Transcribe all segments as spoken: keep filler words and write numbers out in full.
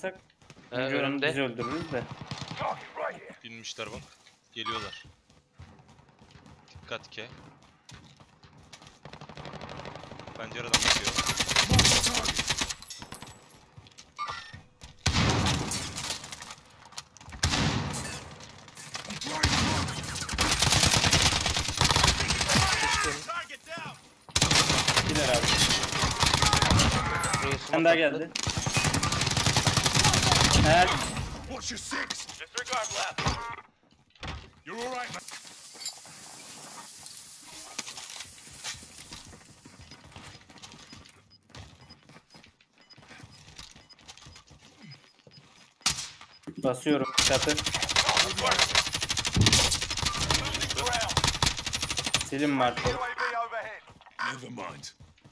atsak Ee, önce onu önümde. biz öldürürüz de. Binmişler bak. Geliyorlar. Dikkat ke. Pencereden bakıyor. Gider abi. Buraya Sen smoke daha attı. geldi. Evet. What's your six? Disregard left. You're all right, man. Basıyorum çatı. Losing ground. Silim var. U A V overhead. Never mind.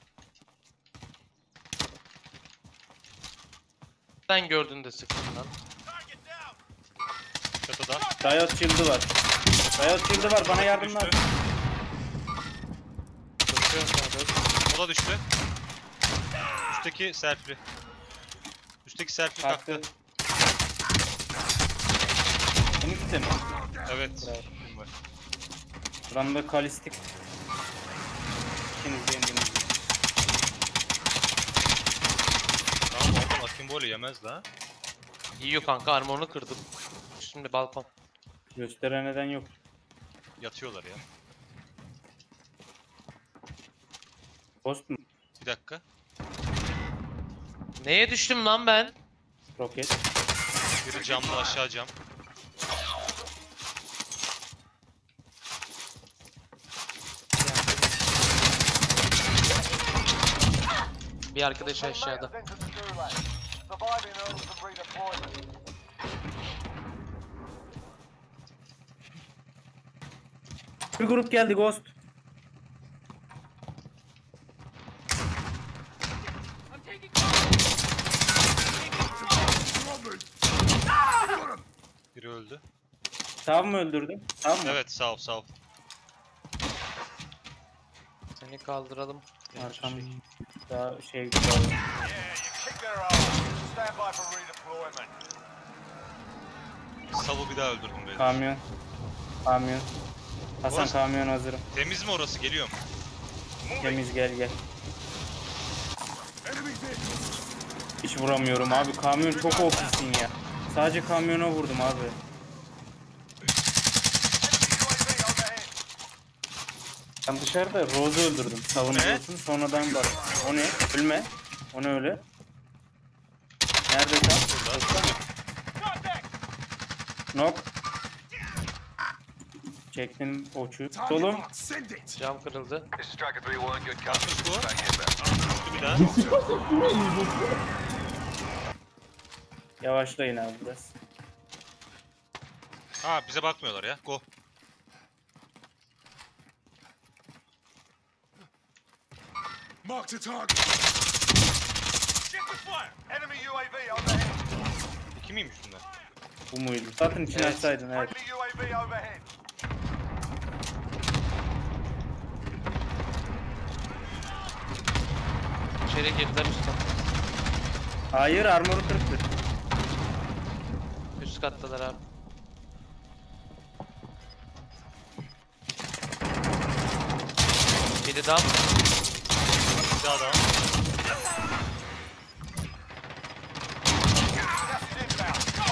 Sen gördün de sıktın lan. Target down. Çatıda. Dayot shield'ı var. Dayot shield'ı var. Bana yardım Düştü. lazım. Koşuyorum sana doğru. O da düştü. Üstteki selfie. Üstteki selfie Kalktı. kalktı. Bunu gitti mi? Evet. Bravo. Kim var? Buramda kalistik. İkiniz de indiniz. Tamam oradan Akin Bowl'u yemez la. Yiyor kanka, armorunu kırdım. Şimdi balkon. Gösteren neden yok. Yatıyorlar ya. Post mu? Bir dakika. Neye düştüm lan ben? Roket. Biri camda aşağı cam. Bir arkadaş aşağıda. Sent to the gulag. Surviving earns them redeployment. Bir grup geldi Ghost. Biri öldü. Tamam mı öldürdün? Tamam mı? Evet sağ ol sağ ol. Seni kaldıralım. Arkam daha şey güzel. Yeah, you kick their ass. Stand by for redeployment. Sav'u bir daha öldürdüm beni. Kamyon. Kamyon. Hasan Orası- kamyon hazırım. Temiz mi orası? Geliyorum. Temiz gel gel. Enemy vehicle. Hiç vuramıyorum abi. Kamyon çok ofisin ya. Sadece kamyona vurdum abi. Enemy U A V overhead. Ben dışarıda Rose'u öldürdüm. Savunuyorsun sonradan bak. O ne? Ölme. O ne öyle? Nerede tam? Contact. Nok. Çektim oçu. Target Solum. mark. Send it. Cam kırıldı. This is Striker three one. Good Atmış bu. Back inbound. Düştü bir daha. Yavaşlayın abi biraz. Ha bize bakmıyorlar ya. Go. Mark the target. Check the fire. Enemy U A V overhead. İki miymiş bunlar? Bu muydu? Satın içine Evet. açsaydın evet. Friendly U A V overhead. İçeri girdiler üstten. Hayır armoru kırıktı. Üst kattalar abi. Biri daha. Bir daha daha. Gas is inbound.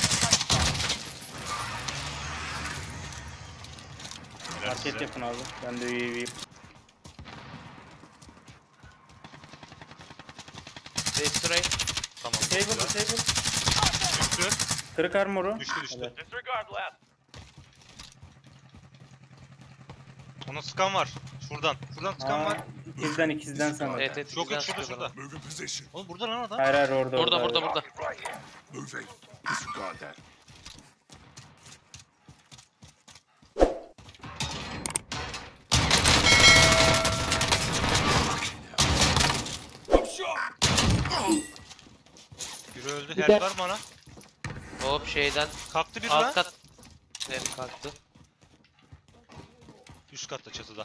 Helal Market size. yapın abi. Ben de U A V'yim. Destroy. Tamam. Table güzel. table. Düştü. Kırık armoru. Düştü düştü. Evet. Disregard left. Ona sıkan var. Şuradan. Şuradan sıkan var. Aa, ikizden ikizden sana. Evet evet. Çok bizden iyi şurada sıkıyorlar. şurada. Move in position. Oğlum burada lan adam. Hayır hayır orada Burada orada. burada burada. Right here. Moving. Disregard that. Biri öldü. Help var bana. Hop şeyden. Kalktı biri Alt lan. kat. Evet kalktı. Üst katta çatıda.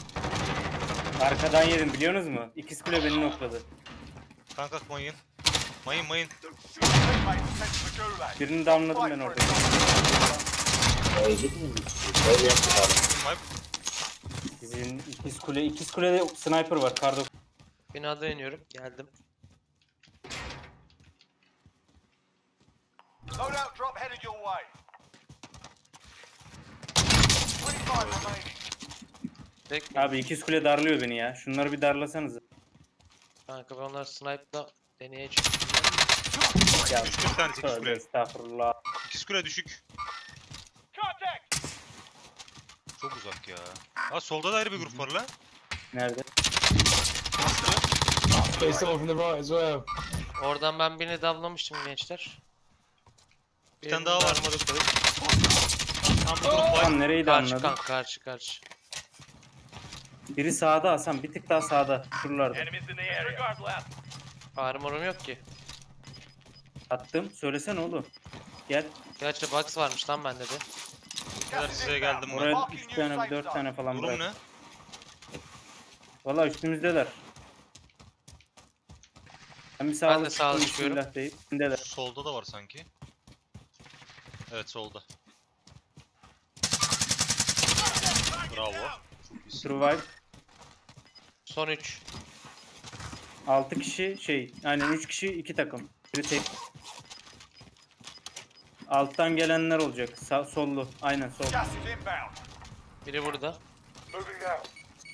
Arkadan yedim biliyorsunuz mu? İkiz kule beni nokladı. Kanka Konya'nın. Mayın mayın. Teammates sent to the gulag. Birini damladım ben orada. Ee, gitmeyin. Böyle yaptık abi. Snipe. Bizim ikiz kule, ikiz kulede sniper var. Kardo. Binada iniyorum. Geldim. Loadout drop headed your way. twenty-five remaining. Bekle. Abi ikiz kule darlıyor beni ya. Şunları bir darlasanız. Kanka ben onları snipe'la deneyeceğim. Ya Düştü bir tanesi ikiz tövbe kule. estağfurullah. İkiz kule düşük. Contact! Çok uzak ya. Ha solda da ayrı bir grup var lan. Nerede? There's someone from the right as well. Oradan ben birini damlamıştım gençler. Bir tane daha var. Armoru kırık. Tam bir grup var. Lan nereyi Karşı damladın? kanka karşı karşı. Biri sağda Hasan. Bir tık daha sağda. Şuralarda. Enemies in the area. Disregard left. Armorum yok ki. Attım. Söylesene oğlum. Gel. Gerçi box varmış lan bende de. Kadar size geldim ben. Oraya üç tane, dört tane falan Durum bırak. ne? Valla üstümüzdeler. Ben bir sağa Ben de alıp sağa çıktım, çıkıyorum. bismillah deyip. Üstündeler. Solda da var sanki. Evet solda. Bravo. Survive. Son üç. altı kişi şey. Aynen üç kişi iki takım. Biri tek. Alttan gelenler olacak. Sağ, sollu. Aynen sol. Gas is inbound. Biri burada. Moving out.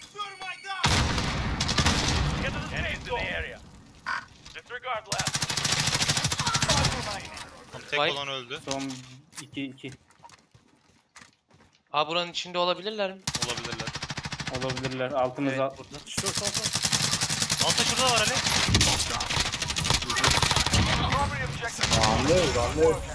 Get to the enemies in the area. Disregard left. Five remaining. Tam tek Vay. olan öldü. Son iki iki. Aa buranın içinde olabilirler mi? Olabilirler. Olabilirler. Altımız Evet alt. burada. Altta şurada var Ali. Primary objective. Anlıyoruz anlıyoruz.